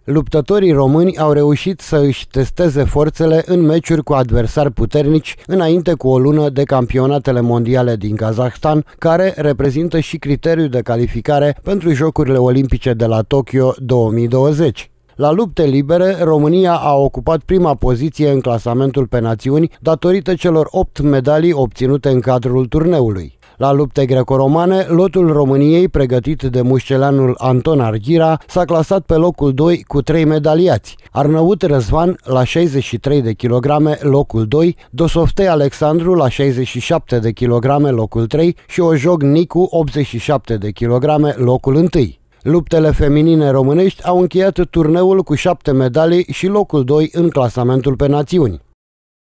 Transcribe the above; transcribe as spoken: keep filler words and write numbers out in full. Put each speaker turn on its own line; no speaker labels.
Luptătorii români au reușit să își testeze forțele în meciuri cu adversari puternici înainte cu o lună de campionatele mondiale din Kazahstan, care reprezintă și criteriul de calificare pentru Jocurile Olimpice de la Tokyo două mii douăzeci. La lupte libere, România a ocupat prima poziție în clasamentul pe națiuni datorită celor opt medalii obținute în cadrul turneului. La lupte greco-romane, lotul României, pregătit de mușceleanul Anton Arghira, s-a clasat pe locul doi cu trei medaliați: Arnăut Răzvan la șaizeci și trei de kilograme, locul doi, Dosoftei Alexandru la șaizeci și șapte de kilograme, locul trei și Ojog Nicu, optzeci și șapte de kilograme, locul unu. Luptele feminine românești au încheiat turneul cu șapte medalii și locul doi în clasamentul pe națiuni.